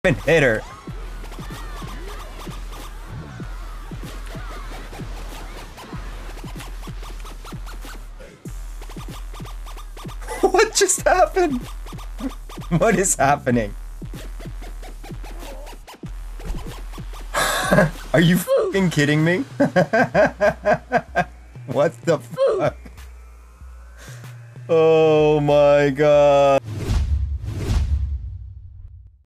hit her. What just happened? What is happening? Are you fucking kidding me? What the fuck? Oh my god.